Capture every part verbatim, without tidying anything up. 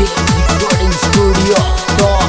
Music Recording Studio Talk.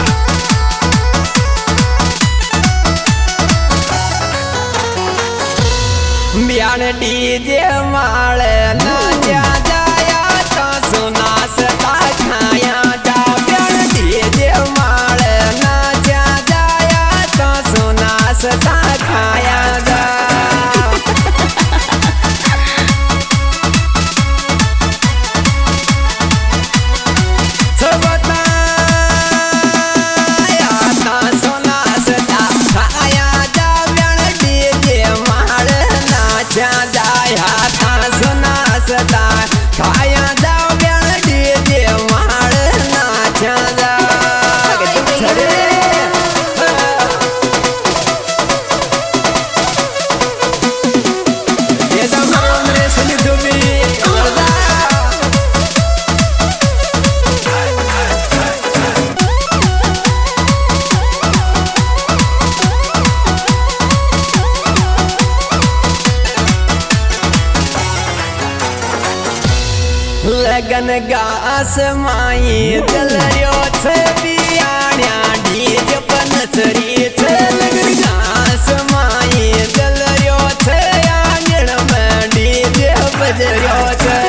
ब्यान DJ माले ना जा जाया तो सुना सता खाया जा। ब्यान डीजे माले ना जा जाया तो सुना सता खाया जा। खाया जाओ ब्यान डीजे मार नाचा जा। ये तो मेरे सुनी दुबी लगन गास माई दलरियो छे बियाण्या डीजे पनसरी छे। लगन गास माई दलरियो छे आंगण में डीजे बजरियो छे।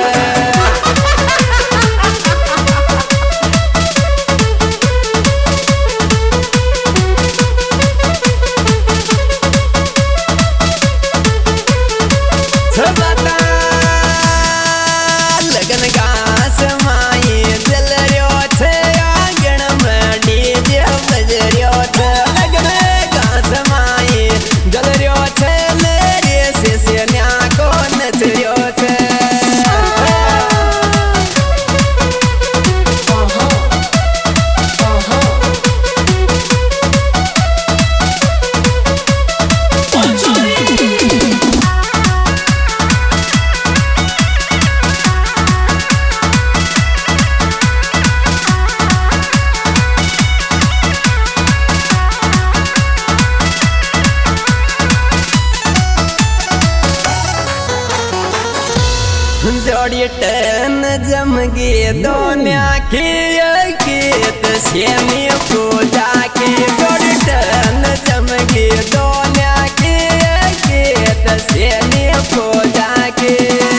जोड़ी टन जम गे दोन्या के गीत सेमी पूजा के। जोड़ी टन जम गे दोन्या के गीत सेमी पूजा के।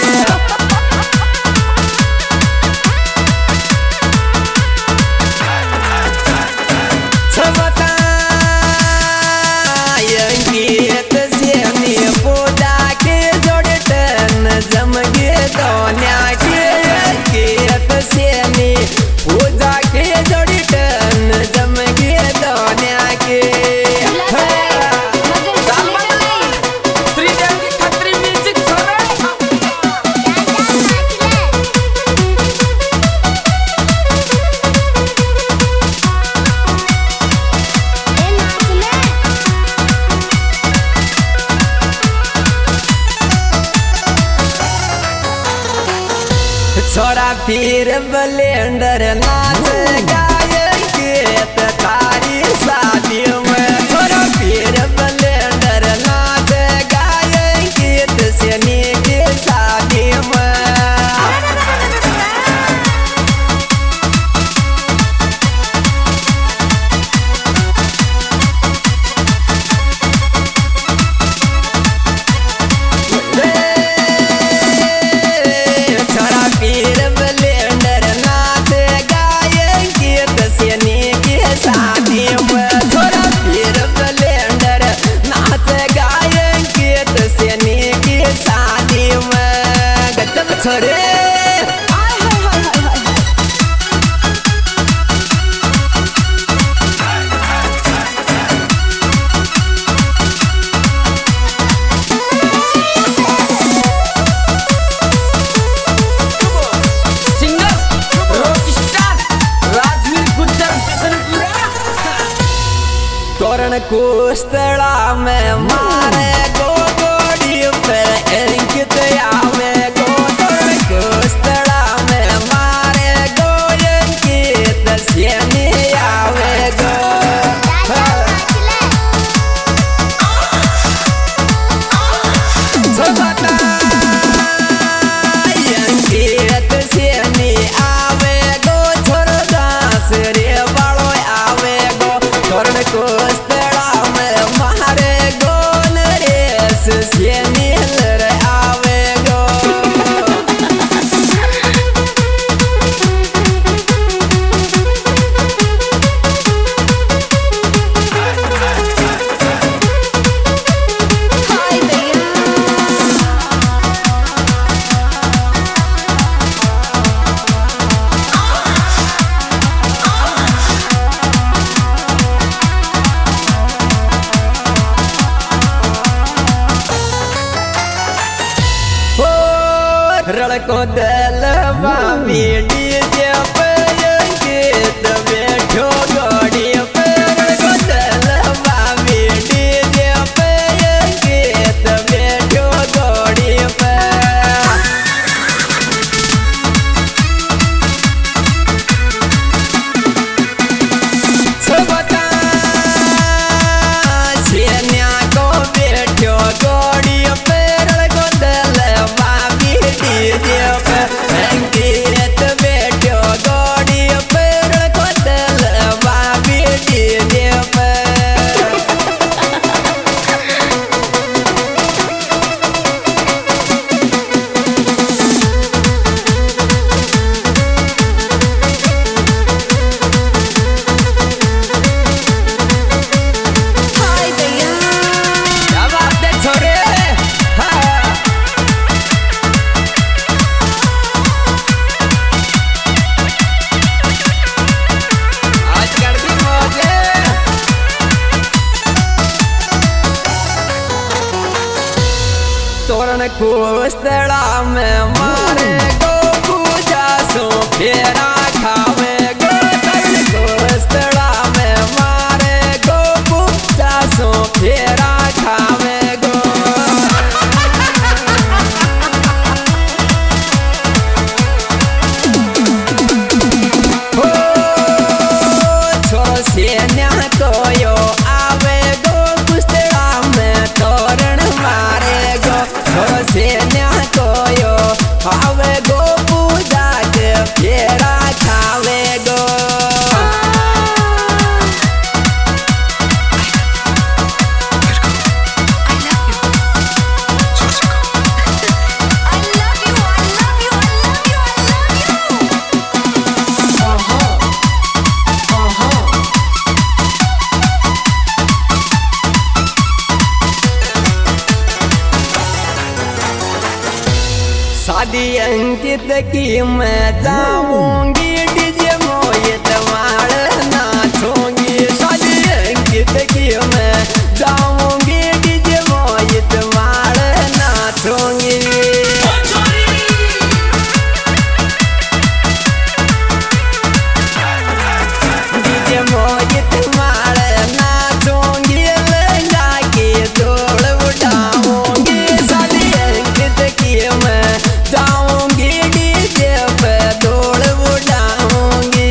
गीत सेमी पूजा के जोड़ी टन जम गे दोन्या के गीत सेमी पूजा के। जोड़ी टन जम गे दोन्या के। छोरा पीर ब्लेंडर नाच गाय गीत तारी शादी में। छोरा पीर ब्लेंडर नाच गाय गीत सेनी की शादी में। तोरण कुस्तड़ा में मारे गो गोड़ी पर अंकित आवे गो। तोरण कुस्तड़ा में मारे गो अंकित सेनी आवे गो। अंकित सेनी आवे गो। कुस्तड़ा में मारे गो पूजा सो फेरा खावे गो तन कुस्तड़ा में मारे गो पूजा सो फेरा खावे गो हो छोरो से न्या को यो आवे गो कुस्तड़ा में तोरण मारे गो छोरो से न्या को यो आवे गो पूजा के फेरा खावे गो शादी अंकित की मैं जाऊंगी डीजे मोहित मार नाचूंगी शादी अंकित की मैं जाऊंगी डीजे मोहित मार नाचूंगी डीजे मोहित मार नाचूंगी लहंगा की दौड़ उठाऊंगी शादी अंकित की मैं जाऊंगी डीजे पे दौड़ उठाऊंगी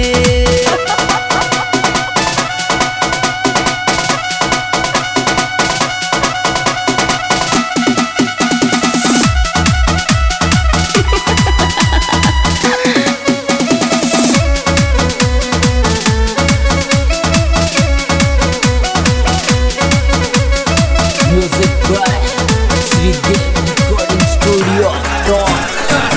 Music by Sridev Recording Studio Talk.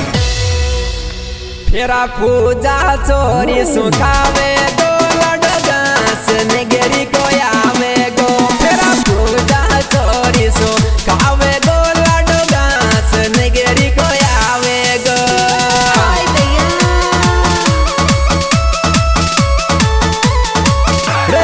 फेरा पूजा चोरी सुखावे गो लडगास निगरी को आवे गो फेरा पूजा चोरी सुखावे गो लडगास निगरी को आवे गो रे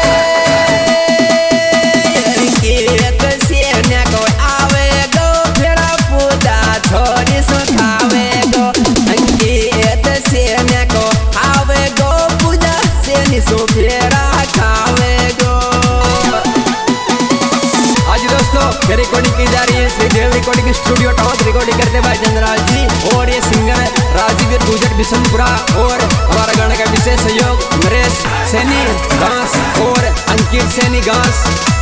अंकित सेना को आवे गो फेरा पूजा चोरी सुखावे गो अंकित सेना को आवे गो पूजा सेनी सो फेरा खावे गो आज दोस्तों ये रिकॉर्डिंग की जा रही है Shridev recording studio top recording करते भाई चंद्रराज जी और ये सिंगर राजीव गुजर बिशनपुरा और हमारा गाने का विशेष सहयोग नरेश सैनी घास और अंकित सैनी घास।